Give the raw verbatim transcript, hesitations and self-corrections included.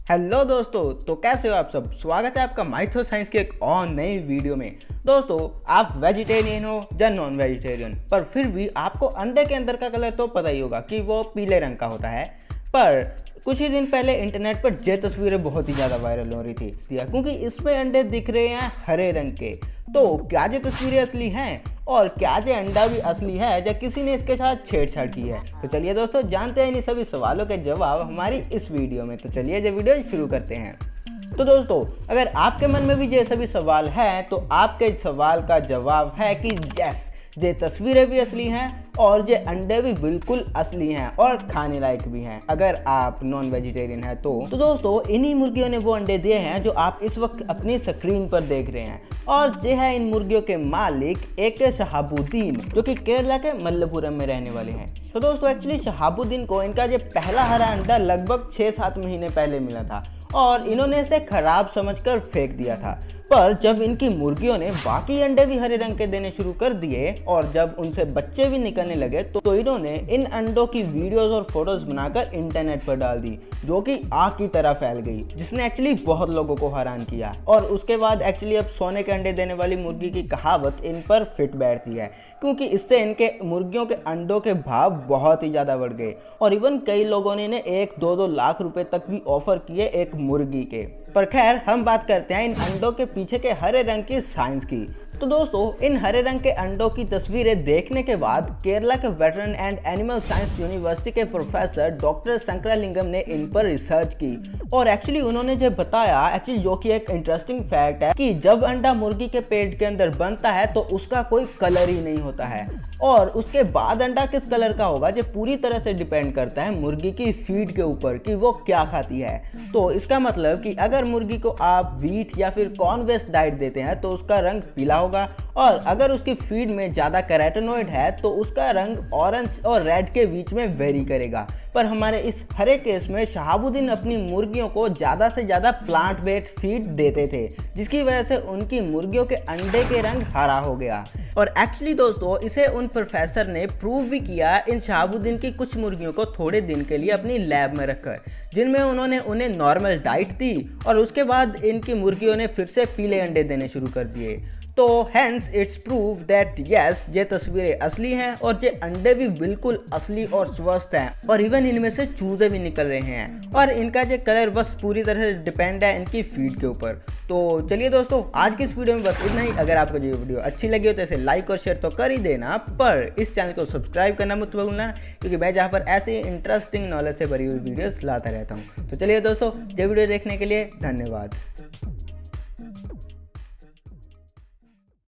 Hello दोस्तों, तो कैसे हो आप सब। स्वागत है आपका माइथो साइंस के एक और नई वीडियो में। दोस्तों, आप वेजिटेरियन हो या नॉन वेजिटेरियन, पर फिर भी आपको अंडे के अंदर का कलर तो पता ही होगा कि वो पीले रंग का होता है। पर कुछ ही दिन पहले इंटरनेट पर ये तस्वीरें बहुत ही ज़्यादा वायरल हो रही थी, क्योंकि इसमें अंडे दिख रहे हैं हरे रंग के। तो क्या ये तस्वीरें असली हैं और क्या ये अंडा भी असली है या किसी ने इसके साथ छेड़छाड़ की है? तो चलिए दोस्तों, जानते हैं इन सभी सवालों के जवाब हमारी इस वीडियो में। तो चलिए ये वीडियो शुरू करते हैं। तो दोस्तों, अगर आपके मन में भी ये सभी सवाल हैं तो आपके सवाल का जवाब है कि यस, ये तस्वीरें भी असली हैं और ये अंडे भी बिल्कुल असली हैं और खाने लायक भी हैं अगर आप नॉन वेजिटेरियन हैं तो। तो दोस्तों, इन्हीं मुर्गियों ने वो अंडे दिए हैं जो आप इस वक्त अपनी स्क्रीन पर देख रहे हैं, और ये है इन मुर्गियों के मालिक ए के शहाबुद्दीन, जो कि केरला के मल्लपुरम में रहने वाले हैं। तो दोस्तों, एक्चुअली शहाबुद्दीन को इनका ये पहला हरा अंडा लगभग छः सात महीने पहले मिला था और इन्होंने इसे खराब समझकर फेंक दिया था। पर जब इनकी मुर्गियों ने बाकी अंडे भी हरे रंग के देने शुरू कर दिए और जब उनसे बच्चे भी निकलने लगे तो, तो इन्होंने इन अंडों की वीडियोस और फोटोज बनाकर इंटरनेट पर डाल दी, जो कि आग की तरह फैल गई, जिसने एक्चुअली बहुत लोगों को हैरान किया। और उसके बाद एक्चुअली अब सोने के अंडे देने वाली मुर्गी की कहावत इन पर फिट बैठती है, क्योंकि इससे इनके मुर्गियों के अंडों के भाव बहुत ही ज़्यादा बढ़ गए और इवन कई लोगों ने इन्हें एक दो दो लाख रुपए तक भी ऑफर किए एक मुर्गी के। पर खैर, हम बात करते हैं इन अंडों के पीछे के हरे रंग की साइंस की। तो दोस्तों, इन हरे रंग के अंडों की तस्वीरें देखने के बाद केरला के veterinary and animal science university के प्रोफेसर डॉक्टर शंकरालिंगम ने इन पर रिसर्च की और एक्चुअली उन्होंने जो बताया, एक्चुअली जो कि एक इंटरेस्टिंग फैक्ट है, कि जब अंडा मुर्गी के पेट के अंदर बनता है तो उसका कोई कलर ही नहीं होता है, और उसके बाद अंडा किस कलर का होगा ये पूरी तरह से डिपेंड करता है मुर्गी की फीड के ऊपर कि वो क्या खाती है। तो इसका मतलब कि अगर मुर्गी को आप व्हीट या फिर कॉर्न बेस्ड डाइट देते हैं तो उसका रंग पीला होगा, और अगर उसकी फीड में ज़्यादा कैरोटीनॉइड है तो उसका रंग ऑरेंज और रेड के बीच में वेरी करेगा। पर हमारे इस हरे केस में शहाबुद्दीन अपनी मुर्गियों को ज़्यादा से ज़्यादा प्लांट बेस्ड फीड देते थे, जिसकी वजह से उनकी मुर्गियों के अंडे के रंग हरा हो गया। और एक्चुअली दोस्तों, इसे उन प्रोफेसर ने प्रूव भी किया इन शहाबुद्दीन की कुछ मुर्गियों को थोड़े दिन के लिए अपनी लैब में रखकर, जिनमें उन्होंने उन्हें नॉर्मल डाइट दी और उसके बाद इनकी मुर्गियों ने फिर से पीले अंडे देने शुरू कर दिए। तो hence it's prove that yes, ये तस्वीरें असली हैं और ये अंडे भी बिल्कुल असली और स्वस्थ हैं, और इवन इनमें से चूजे भी निकल रहे हैं, और इनका ये कलर बस पूरी तरह से डिपेंड है इनकी फीड के ऊपर। तो चलिए दोस्तों, आज की इस वीडियो में बस इतना ही। अगर आपको ये वीडियो अच्छी लगी हो तो इसे लाइक और शेयर तो कर ही देना, पर इस चैनल को सब्सक्राइब करना मत भूलना, क्योंकि मैं जहाँ पर ऐसे इंटरेस्टिंग नॉलेज से भरी हुई वीडियोस लाता रहता हूँ। तो चलिए दोस्तों, ये वीडियो देखने के लिए धन्यवाद।